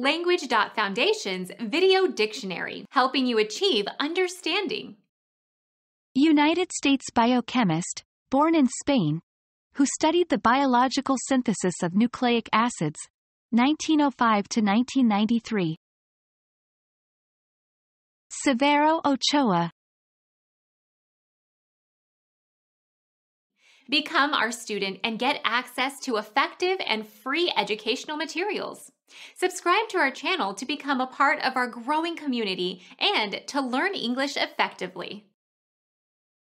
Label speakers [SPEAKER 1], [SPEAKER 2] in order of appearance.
[SPEAKER 1] Language.Foundation's Video Dictionary, helping you achieve understanding.
[SPEAKER 2] United States biochemist, born in Spain, who studied the biological synthesis of nucleic acids, 1905 to 1993. Severo Ochoa.
[SPEAKER 1] Become our student and get access to effective and free educational materials. Subscribe to our channel to become a part of our growing community and to learn English effectively.